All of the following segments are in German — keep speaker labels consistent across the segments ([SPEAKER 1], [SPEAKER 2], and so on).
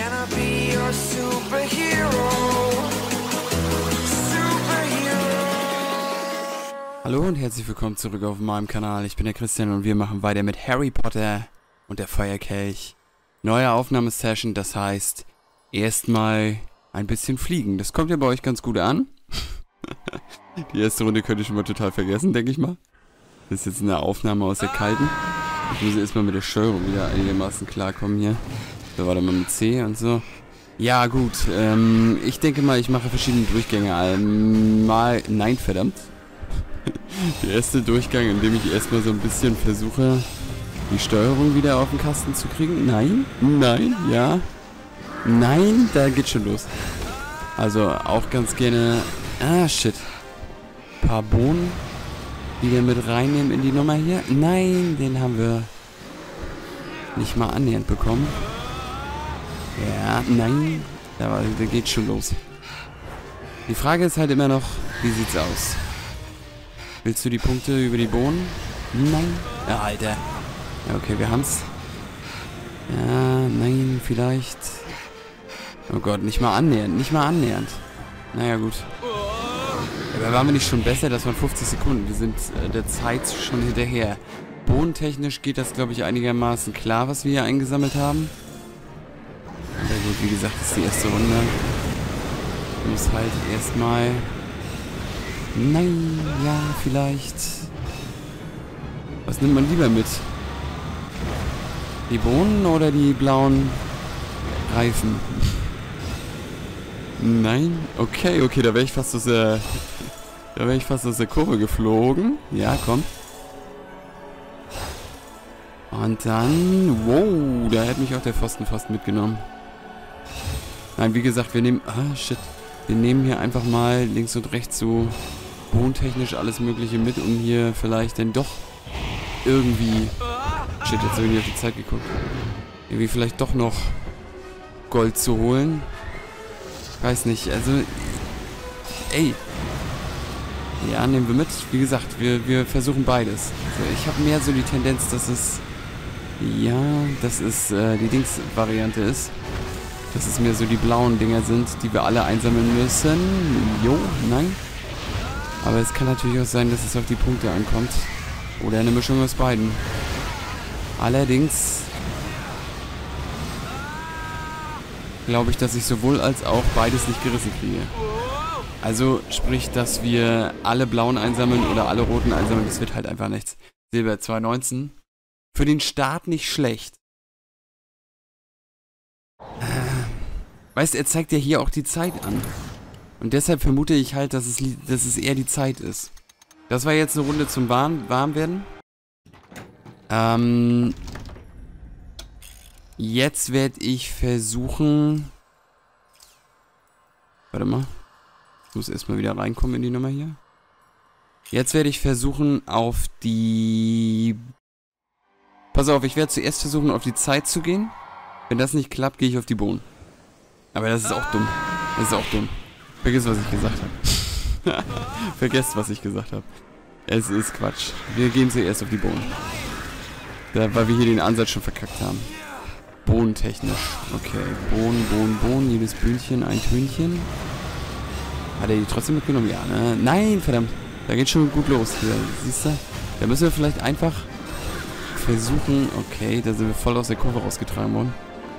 [SPEAKER 1] Can I be your superhero?
[SPEAKER 2] Hallo und herzlich willkommen zurück auf meinem Kanal. Ich bin der Christian und wir machen weiter mit Harry Potter und der Feuerkelch. Neue Aufnahmesession, das heißt erstmal ein bisschen fliegen. Das kommt ja bei euch ganz gut an. Die erste Runde könnt ihr schon mal total vergessen, denke ich mal. Das ist jetzt eine Aufnahme aus der kalten. Ich muss erstmal mit der Steuerung wieder einigermaßen klarkommen hier. So, warte mal mit C und so. Ja gut, ich denke mal, ich mache verschiedene Durchgänge. Nein, verdammt. Der erste Durchgang, in dem ich erstmal so ein bisschen versuche, die Steuerung wieder auf den Kasten zu kriegen. Nein, nein, ja. Nein, da geht schon los. Also auch ganz gerne... Ah, shit. Ein paar Bohnen wieder mit reinnehmen in die Nummer hier. Nein, den haben wir nicht mal annähernd bekommen. Ja, nein. Da geht schon los. Die Frage ist halt immer noch, wie sieht's aus? Willst du die Punkte über die Bohnen? Nein. Ja, Alter. Ja, okay, wir haben's. Ja, nein, vielleicht. Oh Gott, nicht mal annähernd. Nicht mal annähernd. Naja, gut. Aber waren wir nicht schon besser? Das waren 50 Sekunden. Wir sind der Zeit schon hinterher. Bohnentechnisch geht das, glaube ich, einigermaßen klar, was wir hier eingesammelt haben. Aber gut, wie gesagt, das ist die erste Runde. Ich muss halt erstmal... Nein, ja, vielleicht. Was nimmt man lieber mit? Die Bohnen oder die blauen Reifen? Nein? Okay, da wäre ich fast aus der... Da wäre ich fast aus der Kurve geflogen. Ja, komm. Und dann... Wow, da hätte mich auch der Pfosten fast mitgenommen. Nein, wie gesagt, wir nehmen... Ah, shit. Wir nehmen hier einfach mal links und rechts so bohntechnisch alles Mögliche mit, um hier vielleicht dann doch irgendwie... Shit, jetzt habe ich nicht auf die Zeit geguckt. Irgendwie vielleicht doch noch Gold zu holen. Weiß nicht, also... Ey. Ja, nehmen wir mit. Wie gesagt, wir versuchen beides. Also ich habe mehr so die Tendenz, dass es... Ja, dass es die Dings-Variante ist. Dass es mehr so die blauen Dinger sind, die wir alle einsammeln müssen. Jo, nein. Aber es kann natürlich auch sein, dass es auf die Punkte ankommt. Oder eine Mischung aus beiden. Allerdings glaube ich, dass ich sowohl als auch beides nicht gerissen kriege. Also sprich, dass wir alle blauen einsammeln oder alle roten einsammeln, das wird halt einfach nichts. Silber 2,19. Für den Start nicht schlecht. Weißt du, er zeigt ja hier auch die Zeit an. Und deshalb vermute ich halt, dass es eher die Zeit ist. Das war jetzt eine Runde zum Warmwerden. Jetzt werde ich versuchen... Warte mal. Ich muss erstmal wieder reinkommen in die Nummer hier. Jetzt werde ich versuchen, auf die... Pass auf, ich werde zuerst versuchen, auf die Zeit zu gehen. Wenn das nicht klappt, gehe ich auf die Bohnen. Aber das ist auch dumm. Das ist auch dumm. Vergiss, was ich gesagt habe. Vergesst, was ich gesagt habe. Es ist Quatsch. Wir gehen zuerst auf die Bohnen. Weil wir hier den Ansatz schon verkackt haben. Bohnentechnisch. Okay. Bohnen. Jedes Bündchen ein Tönchen. Hat er die trotzdem mitgenommen? Ja, ne? Nein, verdammt. Da geht schon gut los hier. Siehst du? Da müssen wir vielleicht einfach versuchen... Okay, da sind wir voll aus der Kurve rausgetragen worden.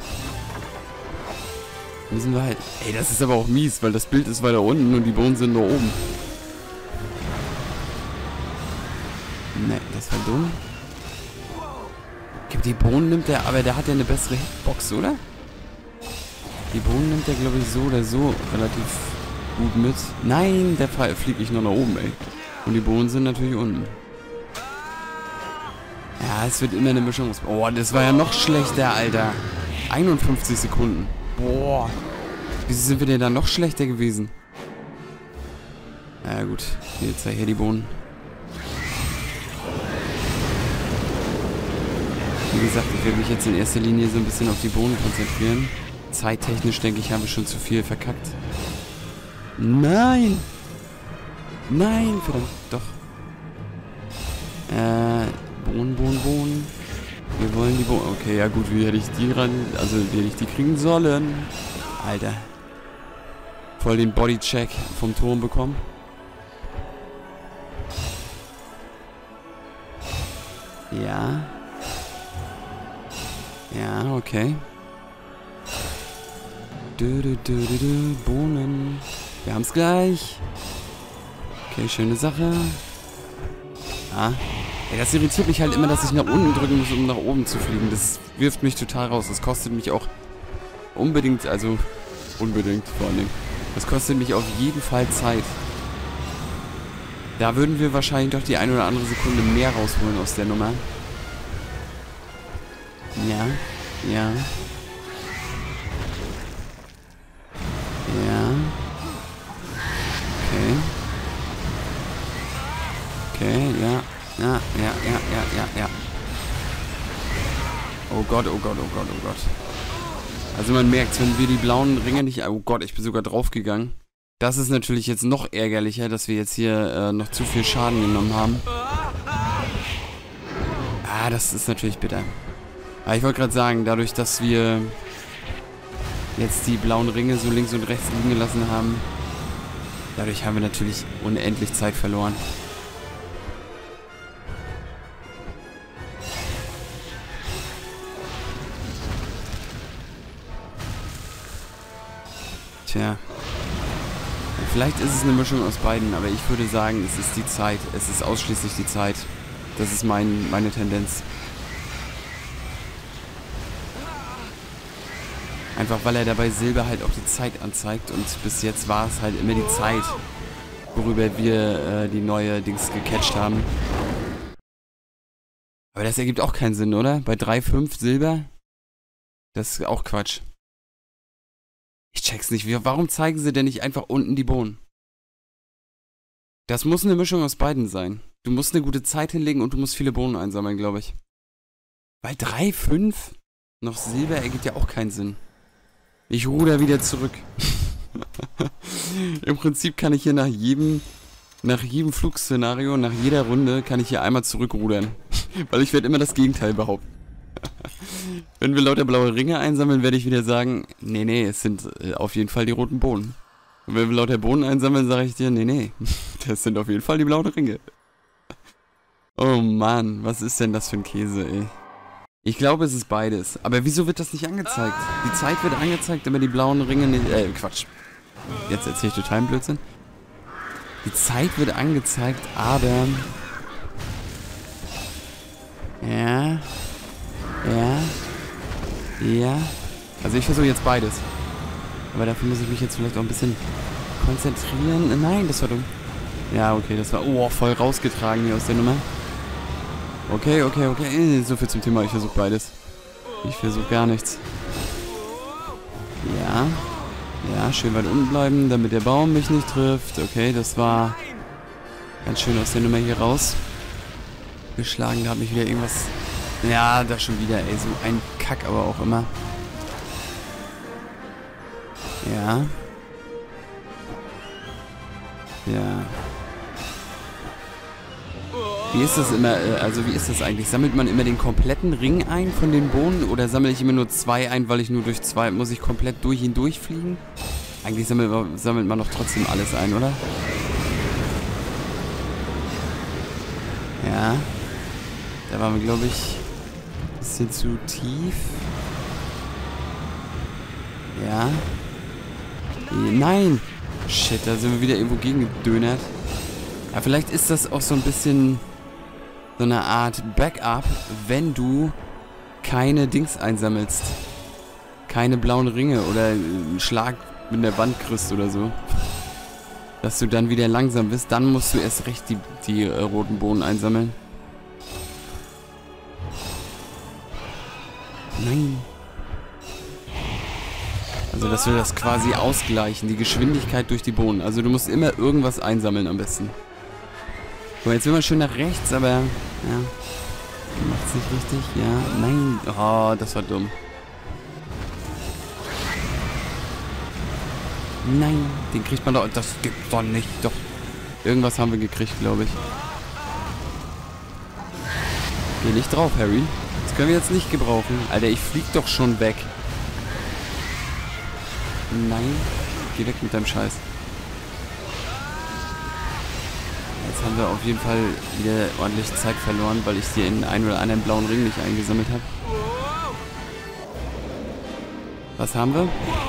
[SPEAKER 2] Müssen wir halt... Ey, das ist aber auch mies, weil das Bild ist weiter unten und die Bohnen sind nur oben. Ne, das war dumm. Die Bohnen nimmt er, aber der hat ja eine bessere Hitbox, oder? Die Bohnen nimmt er, glaube ich, so oder so relativ gut mit. Nein, der fliege ich noch nach oben, ey. Und die Bohnen sind natürlich unten. Ja, es wird immer eine Mischung aus... Oh, das war ja noch schlechter, Alter. 51 Sekunden. Boah. Wieso sind wir denn da noch schlechter gewesen? Ja gut, jetzt her die Bohnen. Wie gesagt, ich werde mich jetzt in erster Linie so ein bisschen auf die Bohnen konzentrieren. Zeittechnisch, denke ich, haben wir schon zu viel verkackt. Nein! Nein, verdammt, doch. Bohnen. Wir wollen die Bohnen. Okay, ja gut, wie hätte ich die ran... Also, wie hätte ich die kriegen sollen? Alter. Voll den Bodycheck vom Turm bekommen. Ja. Ja, okay. Bohnen. Wir haben's gleich. Okay, schöne Sache. Ah. Ey, das irritiert mich halt immer, dass ich nach unten drücken muss, um nach oben zu fliegen. Das wirft mich total raus. Das kostet mich auch unbedingt, also unbedingt vor allem. Das kostet mich auf jeden Fall Zeit. Da würden wir wahrscheinlich doch die eine oder andere Sekunde mehr rausholen aus der Nummer. Ja, ja. Ja. Okay. Okay, ja. Ja. Oh Gott, oh Gott, oh Gott, oh Gott. Also man merkt, wenn wir die blauen Ringe nicht... Oh Gott, ich bin sogar draufgegangen. Das ist natürlich jetzt noch ärgerlicher, dass wir jetzt hier noch zu viel Schaden genommen haben. Ah, das ist natürlich bitter. Aber ich wollte gerade sagen, dadurch, dass wir jetzt die blauen Ringe so links und rechts liegen gelassen haben, dadurch haben wir natürlich unendlich Zeit verloren. Tja. Vielleicht ist es eine Mischung aus beiden, aber ich würde sagen, es ist die Zeit. Es ist ausschließlich die Zeit. Das ist meine Tendenz. Einfach weil er dabei Silber halt auch die Zeit anzeigt und bis jetzt war es halt immer die Zeit, worüber wir die neue Dings gecatcht haben. Aber das ergibt auch keinen Sinn, oder? Bei 3,5 Silber? Das ist auch Quatsch. Ich check's nicht. Warum zeigen sie denn nicht einfach unten die Bohnen? Das muss eine Mischung aus beiden sein. Du musst eine gute Zeit hinlegen und du musst viele Bohnen einsammeln, glaube ich. Bei 3,5 noch Silber ergibt ja auch keinen Sinn. Ich ruder wieder zurück. Im Prinzip kann ich hier nach jedem Flugszenario, nach jeder Runde, kann ich hier einmal zurückrudern. Weil ich werde immer das Gegenteil behaupten. Wenn wir lauter blaue Ringe einsammeln, werde ich wieder sagen, nee, es sind auf jeden Fall die roten Bohnen. Und wenn wir lauter Bohnen einsammeln, sage ich dir, nee, das sind auf jeden Fall die blauen Ringe. Oh Mann, was ist denn das für ein Käse, ey? Ich glaube, es ist beides. Aber wieso wird das nicht angezeigt? Die Zeit wird angezeigt, aber die blauen Ringe nicht... Quatsch. Jetzt erzähle ich total einen Blödsinn. Die Zeit wird angezeigt, aber... Ja. Also ich versuche jetzt beides. Aber dafür muss ich mich jetzt vielleicht auch ein bisschen konzentrieren. Nein, das war dumm. Ja, okay, das war... Oh, voll rausgetragen hier aus der Nummer. Okay. So viel zum Thema. Ich versuche beides. Ich versuche gar nichts. Ja, schön weit unten bleiben, damit der Baum mich nicht trifft. Okay, das war ganz schön aus der Nummer hier raus. Geschlagen, da hat mich wieder irgendwas... Ja, da schon wieder, ey. So ein Kack aber auch immer. Ja. Wie ist das immer, wie ist das eigentlich? Sammelt man immer den kompletten Ring ein von den Bohnen oder sammle ich immer nur 2 ein, weil ich nur durch 2, muss ich komplett durch ihn durchfliegen? Eigentlich sammelt man doch trotzdem alles ein, oder? Ja. Da waren wir, glaube ich, ein bisschen zu tief. Ja. Nein! Shit, da sind wir wieder irgendwo gegengedönert. Ja, vielleicht ist das auch so ein bisschen so eine Art Backup, wenn du keine Dings einsammelst. Keine blauen Ringe oder einen Schlag mit der Wand kriegst oder so. Dass du dann wieder langsam bist, dann musst du erst recht die roten Bohnen einsammeln. Nein. Also, dass wir das quasi ausgleichen, die Geschwindigkeit durch die Bohnen. Also, du musst immer irgendwas einsammeln am besten. Guck mal, jetzt will man schön nach rechts, aber, ja. Macht's nicht richtig, ja. Nein. Oh, das war dumm. Nein, den kriegt man doch. Das gibt's doch nicht. Doch. Irgendwas haben wir gekriegt, glaube ich. Geh nicht drauf, Harry. Jetzt Das können wir jetzt nicht gebrauchen. Alter, ich flieg doch schon weg. Nein. Geh weg mit deinem Scheiß. Jetzt haben wir auf jeden Fall wieder ordentlich Zeit verloren, weil ich den einen oder anderen blauen Ring nicht eingesammelt habe. Was haben wir?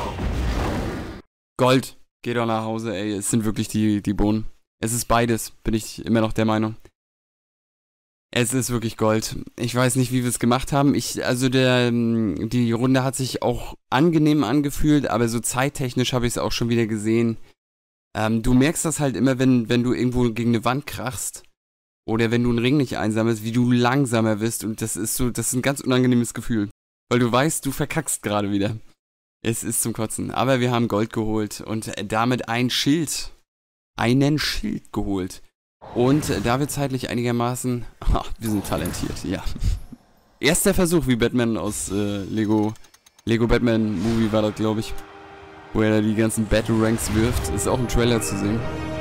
[SPEAKER 2] Gold. Geh doch nach Hause, ey. Es sind wirklich die Bohnen. Es ist beides, bin ich immer noch der Meinung. Es ist wirklich Gold. Ich weiß nicht, wie wir es gemacht haben. Die Runde hat sich auch angenehm angefühlt, aber so zeittechnisch habe ich es auch schon wieder gesehen. Du merkst das halt immer, wenn du irgendwo gegen eine Wand krachst oder wenn du einen Ring nicht einsammelst, wie du langsamer wirst, und das ist ein ganz unangenehmes Gefühl. Weil du weißt, du verkackst gerade wieder. Es ist zum Kotzen. Aber wir haben Gold geholt und damit einen Schild geholt. Und da wir zeitlich einigermaßen... wir sind talentiert, ja. Erster Versuch, wie Batman aus Lego Batman Movie war das, glaube ich. Wo er da die ganzen Battle Ranks wirft. Ist auch im Trailer zu sehen.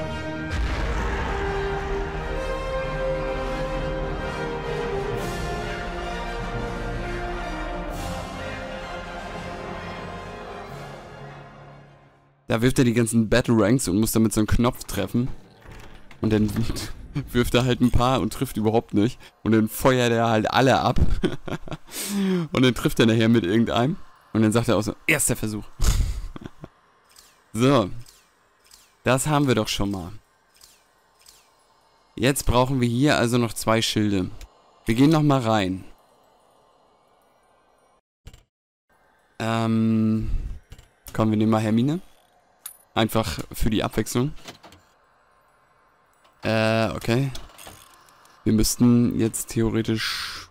[SPEAKER 2] Da wirft er die ganzen Battle Ranks und muss damit so einen Knopf treffen. Und dann wirft er halt ein paar und trifft überhaupt nicht. Und dann feuert er halt alle ab. Und dann trifft er nachher mit irgendeinem. Und dann sagt er auch so, erster Versuch. So. Das haben wir doch schon mal. Jetzt brauchen wir hier also noch 2 Schilde. Wir gehen noch mal rein. Komm, wir nehmen mal Hermine. Einfach für die Abwechslung. Okay. Wir müssten jetzt theoretisch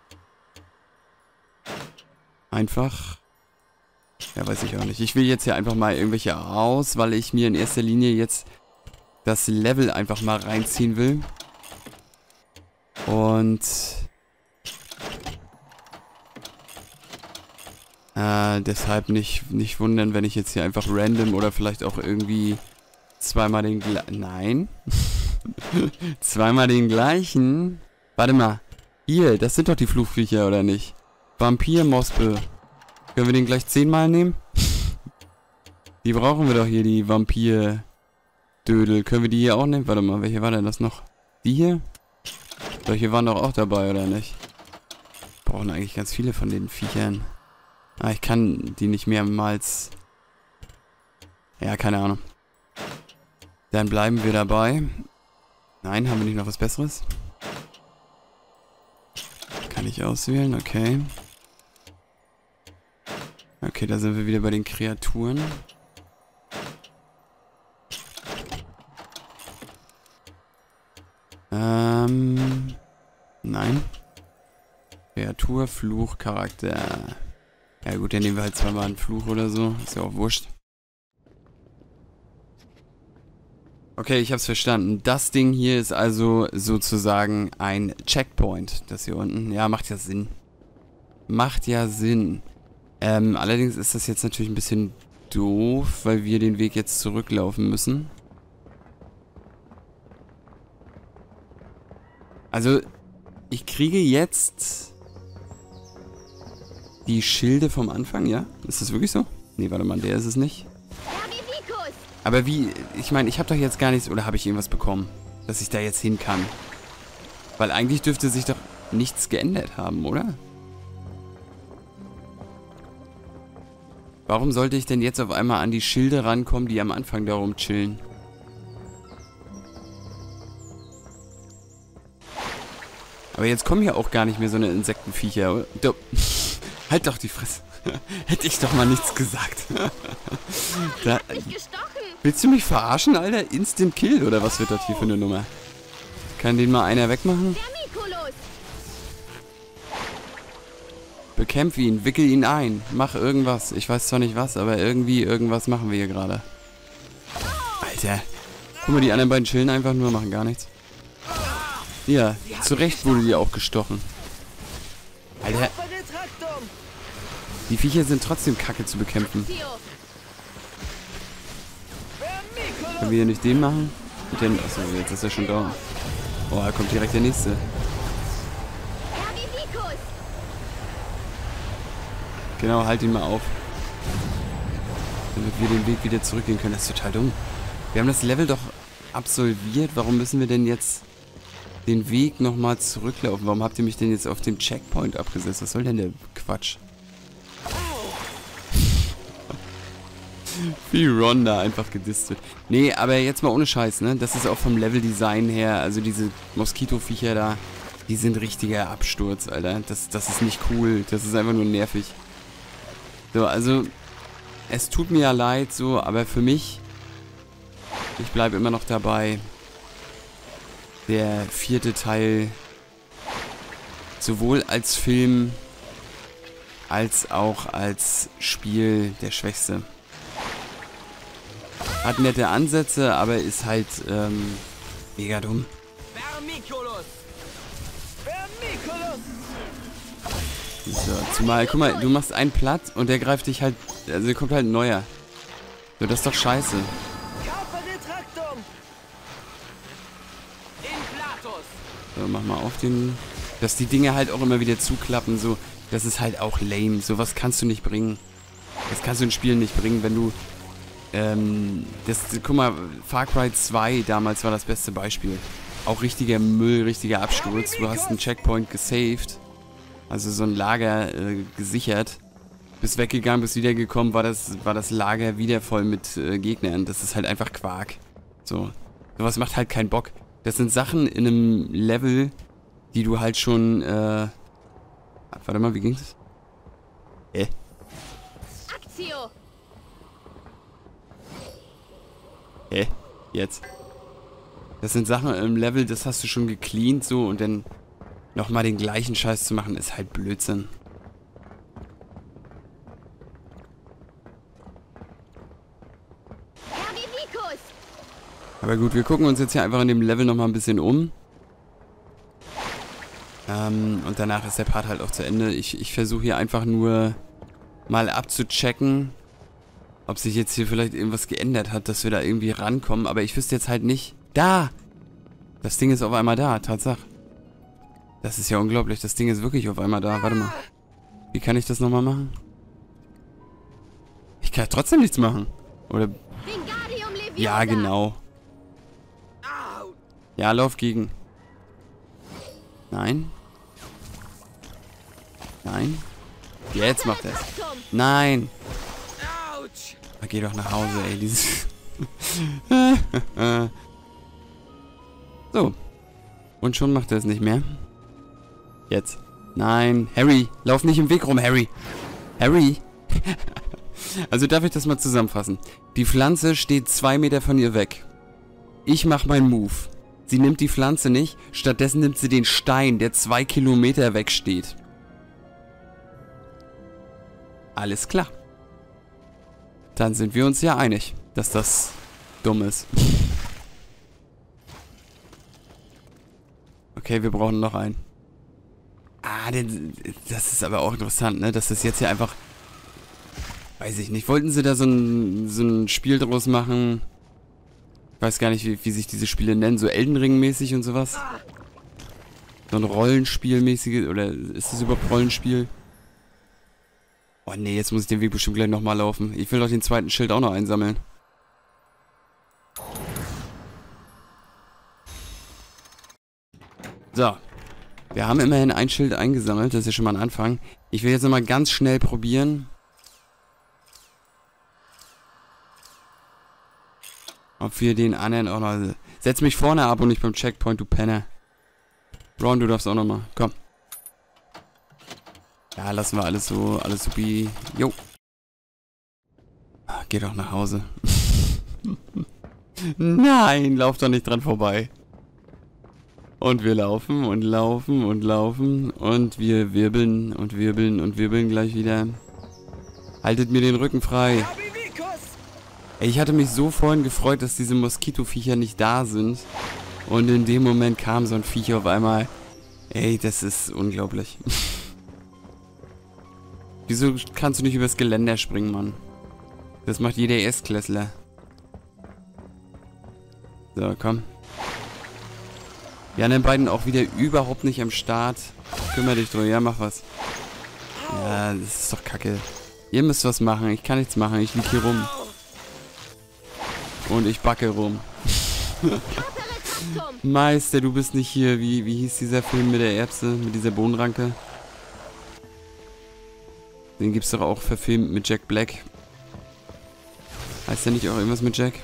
[SPEAKER 2] einfach... Ja, weiß ich auch nicht. Ich will jetzt hier einfach mal irgendwelche aus, weil ich mir in erster Linie jetzt das Level einfach mal reinziehen will. Und... deshalb nicht wundern, wenn ich jetzt hier einfach random oder vielleicht auch irgendwie zweimal den gleichen... Nein. Zweimal den gleichen? Warte mal. Hier, das sind doch die Fluchviecher, oder nicht? Vampir-Mospe. Können wir den gleich 10-mal nehmen? Die brauchen wir doch hier, die Vampir-Dödel. Können wir die hier auch nehmen? Warte mal, welche war denn das noch? Die hier? Solche waren doch auch dabei, oder nicht? Brauchen eigentlich ganz viele von den Viechern. Ah, ich kann die nicht mehrmals... Ja, keine Ahnung. Dann bleiben wir dabei. Nein, haben wir nicht noch was Besseres? Kann ich auswählen, okay. Okay, da sind wir wieder bei den Kreaturen. Nein. Kreatur, Fluch, Charakter. Ja gut, dann nehmen wir halt zweimal einen Fluch oder so. Ist ja auch wurscht. Okay, ich hab's verstanden. Das Ding hier ist also sozusagen ein Checkpoint. Das hier unten. Ja, macht ja Sinn. Macht ja Sinn. Allerdings ist das jetzt natürlich ein bisschen doof, weil wir den Weg jetzt zurücklaufen müssen. Also, ich kriege jetzt die Schilde vom Anfang, ja? Ist das wirklich so? Nee, warte mal, der ist es nicht. Aber wie, ich meine, ich habe doch jetzt gar nichts, oder habe ich irgendwas bekommen, dass ich da jetzt hin kann? Weil eigentlich dürfte sich doch nichts geändert haben, oder? Warum sollte ich denn jetzt auf einmal an die Schilde rankommen, die am Anfang da rumchillen? Aber jetzt kommen hier auch gar nicht mehr so eine Insektenviecher, oder? Halt doch die Fresse. Hätte ich doch mal nichts gesagt. Da, willst du mich verarschen, Alter? Instant Kill, oder was wird das hier für eine Nummer? Kann den mal einer wegmachen? Bekämpf ihn, wickel ihn ein. Mach irgendwas. Ich weiß zwar nicht was, aber irgendwie irgendwas machen wir hier gerade. Alter. Guck mal, die anderen beiden chillen einfach nur, machen gar nichts. Ja, zu Recht wurde die auch gestochen. Alter. Die Viecher sind trotzdem kacke zu bekämpfen. Können wir hier nicht den machen? Achso, jetzt ist er schon da. Oh, da kommt direkt der nächste. Genau, halt ihn mal auf. Damit wir den Weg wieder zurückgehen können. Das ist total dumm. Wir haben das Level doch absolviert. Warum müssen wir denn jetzt den Weg nochmal zurücklaufen? Warum habt ihr mich denn jetzt auf dem Checkpoint abgesetzt? Was soll denn der Quatsch? Wie Ron da einfach gedisst wird. Nee, aber jetzt mal ohne Scheiß, ne? Das ist auch vom Leveldesign her, also diese Moskitoviecher da, die sind richtiger Absturz, Alter. Das ist nicht cool. Das ist einfach nur nervig. So, also, es tut mir ja leid, so, aber für mich, ich bleibe immer noch dabei, der 4. Teil sowohl als Film als auch als Spiel der schwächste. Hat nette Ansätze, aber ist halt mega dumm. So, zumal, guck mal, du machst einen platt und der greift dich halt, also kommt halt ein neuer. So, das ist doch scheiße. So, mach mal auf den, dass die Dinge halt auch immer wieder zuklappen, so, das ist halt auch lame. Sowas kannst du nicht bringen. Das kannst du in Spielen nicht bringen, wenn du, guck mal, Far Cry 2 damals war das beste Beispiel. Auch richtiger Müll, richtiger Absturz. Du hast einen Checkpoint gesaved. Also so ein Lager gesichert. Bist weggegangen, bist wiedergekommen, war das Lager wieder voll mit Gegnern. Das ist halt einfach Quark. So. Sowas macht halt keinen Bock. Das sind Sachen in einem Level, die du halt schon, warte mal, wie ging's?
[SPEAKER 3] Actio.
[SPEAKER 2] Jetzt. Das sind Sachen im Level, das hast du schon gecleant so und dann nochmal den gleichen Scheiß zu machen, ist halt Blödsinn. Aber gut, wir gucken uns jetzt hier einfach in dem Level nochmal ein bisschen um. Und danach ist der Part halt auch zu Ende. Ich versuche hier einfach nur mal abzuchecken, ob sich jetzt hier vielleicht irgendwas geändert hat, dass wir da irgendwie rankommen. Aber ich wüsste jetzt halt nicht. Da! Das Ding ist auf einmal da, Tatsache. Das ist ja unglaublich. Das Ding ist wirklich auf einmal da. Warte mal. Wie kann ich das nochmal machen? Ich kann trotzdem nichts machen. Oder... Ja, genau. Ja, lauf gegen. Nein. Nein. Jetzt macht er es. Nein. Ah, geh doch nach Hause, ey. Dieses... So. Und schon macht er es nicht mehr. Jetzt. Nein. Harry, lauf nicht im Weg rum, Harry. Harry. Also darf ich das mal zusammenfassen. Die Pflanze steht 2 Meter von ihr weg. Ich mach meinen Move. Sie nimmt die Pflanze nicht, stattdessen nimmt sie den Stein, der 2 Kilometer weg steht. Alles klar. Dann sind wir uns ja einig, dass das dumm ist. Okay, wir brauchen noch einen. Ah, das ist aber auch interessant, ne? Dass das jetzt hier einfach... Weiß ich nicht. Wollten sie da so ein Spiel draus machen? Ich weiß gar nicht, wie sich diese Spiele nennen. So Elden Ring-mäßig und sowas. So ein Rollenspiel-mäßiges. Oder ist das überhaupt Rollenspiel? Oh nee, jetzt muss ich den Weg bestimmt gleich nochmal laufen. Ich will doch den zweiten Schild auch noch einsammeln. So. Wir haben immerhin ein Schild eingesammelt. Das ist ja schon mal ein Anfang. Ich will jetzt nochmal ganz schnell probieren. Ob wir den anderen auch noch... Setz mich vorne ab und nicht beim Checkpoint, du Penner. Ron, du darfst auch nochmal. Komm. Ja, lassen wir alles so wie... Jo. Geh doch nach Hause. Nein, lauf doch nicht dran vorbei. Und wir laufen und laufen und laufen. Und wir wirbeln und wirbeln und wirbeln gleich wieder. Haltet mir den Rücken frei. Ey, ich hatte mich so vorhin gefreut, dass diese Moskitoviecher nicht da sind. Und in dem Moment kam so ein Viech auf einmal. Ey, das ist unglaublich. Wieso kannst du nicht übers Geländer springen, Mann? Das macht jeder Erstklässler. So, komm. Die anderen beiden auch wieder überhaupt nicht am Start. Kümmere dich drum, ja, mach was. Ja, das ist doch kacke. Ihr müsst was machen. Ich kann nichts machen. Ich lieg hier rum. Und ich backe rum. Meister, du bist nicht hier. Wie hieß dieser Film mit der Erbse? Mit dieser Bohnenranke? Den gibt's doch auch verfilmt mit Jack Black. Heißt der nicht auch irgendwas mit Jack?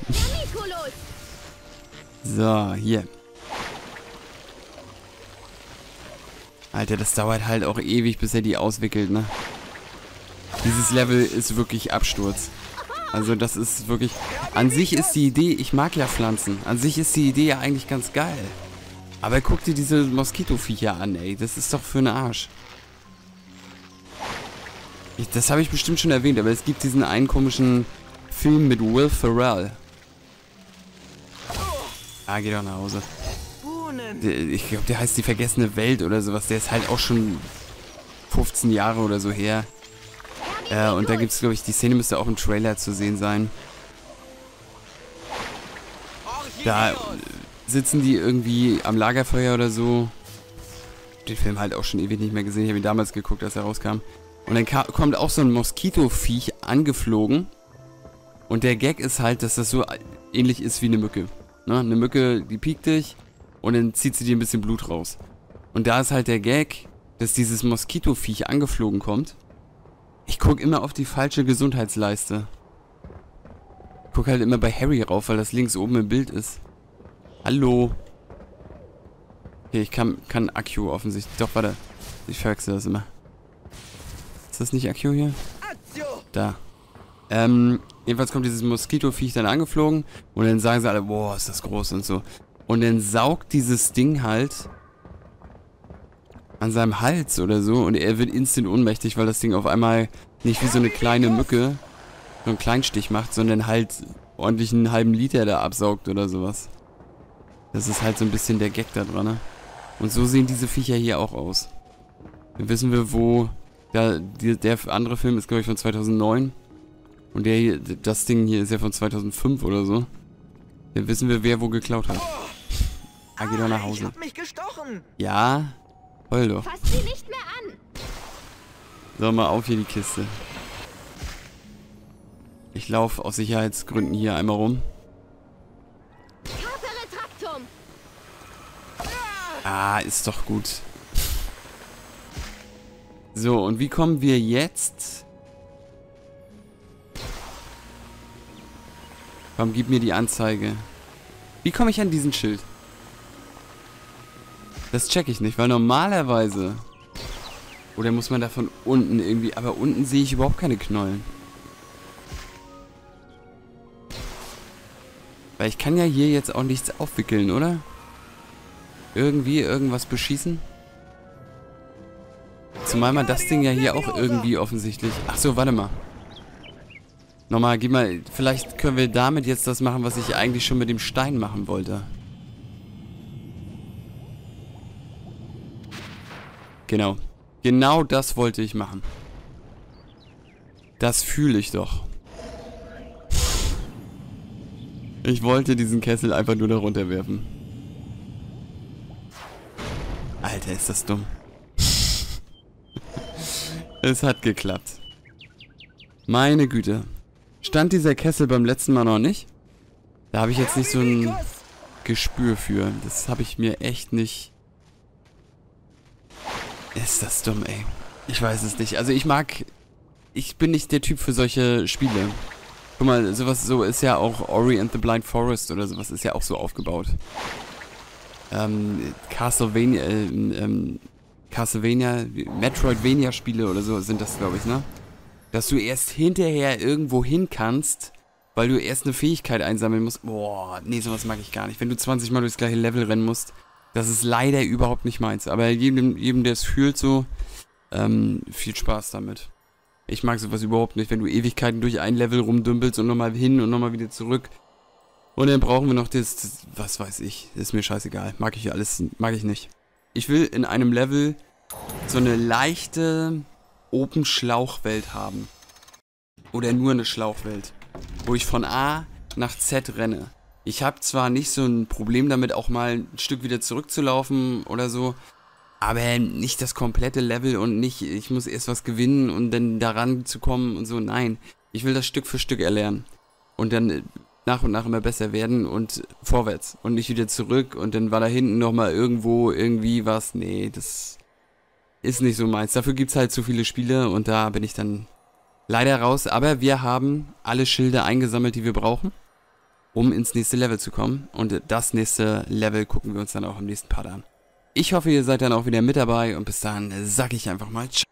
[SPEAKER 2] So, hier. Alter, das dauert halt auch ewig, bis er die auswickelt, ne? Dieses Level ist wirklich Absturz. Also das ist wirklich... An sich ist die Idee... Ich mag ja Pflanzen. An sich ist die Idee ja eigentlich ganz geil. Aber guck dir diese Moskitoviecher an, ey. Das ist doch für den Arsch. Das habe ich bestimmt schon erwähnt, aber es gibt diesen einen komischen Film mit Will Ferrell. Ah, geh doch nach Hause. Ich glaube, der heißt Die vergessene Welt oder sowas. Der ist halt auch schon 15 Jahre oder so her. Und da gibt es, glaube ich, die Szene müsste auch im Trailer zu sehen sein. Da sitzen die irgendwie am Lagerfeuer oder so. Den Film halt auch schon ewig nicht mehr gesehen. Ich habe ihn damals geguckt, als er rauskam. Und dann kommt auch so ein Moskitoviech angeflogen. Und der Gag ist halt, dass das so ähnlich ist wie eine Mücke. Ne? Eine Mücke, die piekt dich und dann zieht sie dir ein bisschen Blut raus. Und da ist halt der Gag, dass dieses Moskitoviech angeflogen kommt. Ich gucke immer auf die falsche Gesundheitsleiste. Ich gucke halt immer bei Harry rauf, weil das links oben im Bild ist. Hallo. Okay, ich kann Akio offensichtlich. Doch, warte. Ich verwechsel das immer. Ist das nicht Akio hier? Da. Jedenfalls kommt dieses Moskitoviech dann angeflogen und dann sagen sie alle, boah, ist das groß und so. Und dann saugt dieses Ding halt an seinem Hals oder so und er wird instant ohnmächtig, weil das Ding auf einmal nicht wie so eine kleine Mücke so einen Kleinstich macht, sondern halt ordentlich einen halben Liter da absaugt oder sowas. Das ist halt so ein bisschen der Gag da dran, ne? Und so sehen diese Viecher hier auch aus. Dann wissen wir, wo... Ja, der andere Film ist, glaube ich, von 2009. Und der hier, das Ding hier ist ja von 2005 oder so. Dann wissen wir, wer wo geklaut hat. Ah, geh doch nach Hause.
[SPEAKER 1] Ich hab mich gestochen.
[SPEAKER 2] Ja, heul doch.
[SPEAKER 3] Fass sie nicht mehr an.
[SPEAKER 2] So, mal auf hier die Kiste. Ich laufe aus Sicherheitsgründen hier einmal rum.
[SPEAKER 3] Traktum.
[SPEAKER 2] Ah, ist doch gut. So, und wie kommen wir jetzt? Komm, gib mir die Anzeige. Wie komme ich an diesen Schild? Das check ich nicht, weil normalerweise... Oder muss man da von unten irgendwie... Aber unten sehe ich überhaupt keine Knollen. Weil ich kann ja hier jetzt auch nichts aufwickeln, oder? Irgendwie irgendwas beschießen? Zumal man das Ding ja hier auch irgendwie offensichtlich... Ach so, warte mal. Nochmal, gib mal... Vielleicht können wir damit jetzt das machen, was ich eigentlich schon mit dem Stein machen wollte. Genau. Genau das wollte ich machen. Das fühle ich doch. Ich wollte diesen Kessel einfach nur da runterwerfen. Alter, ist das dumm. Es hat geklappt. Meine Güte. Stand dieser Kessel beim letzten Mal noch nicht? Da habe ich jetzt nicht so ein Gespür für. Das habe ich mir echt nicht... Ist das dumm, ey. Ich weiß es nicht. Also ich mag... Ich bin nicht der Typ für solche Spiele. Guck mal, sowas so ist ja auch Ori and the Blind Forest oder sowas ist ja auch so aufgebaut. Castlevania, Metroidvania-Spiele oder so sind das, glaube ich, ne? Dass du erst hinterher irgendwo hin kannst, weil du erst eine Fähigkeit einsammeln musst. Boah, nee, sowas mag ich gar nicht. Wenn du 20 Mal durchs gleiche Level rennen musst, das ist leider überhaupt nicht meins. Aber jedem der es fühlt, so, viel Spaß damit. Ich mag sowas überhaupt nicht, wenn du Ewigkeiten durch ein Level rumdümpelst und nochmal hin und nochmal wieder zurück. Und dann brauchen wir noch das, was weiß ich, ist mir scheißegal. Mag ich alles, mag ich nicht. Ich will in einem Level so eine leichte Open-Schlauchwelt haben. Oder nur eine Schlauchwelt. Wo ich von A nach Z renne. Ich habe zwar nicht so ein Problem damit, auch mal ein Stück wieder zurückzulaufen oder so. Aber nicht das komplette Level und nicht, ich muss erst was gewinnen und dann daran zu kommen und so. Nein, ich will das Stück für Stück erlernen. Und dann nach und nach immer besser werden und vorwärts. Und nicht wieder zurück und dann war da hinten nochmal irgendwo irgendwie was. Nee, das ist nicht so meins. Dafür gibt's halt zu viele Spiele und da bin ich dann leider raus. Aber wir haben alle Schilde eingesammelt, die wir brauchen, um ins nächste Level zu kommen. Und das nächste Level gucken wir uns dann auch im nächsten Part an. Ich hoffe, ihr seid dann auch wieder mit dabei und bis dahin sag ich einfach mal ciao.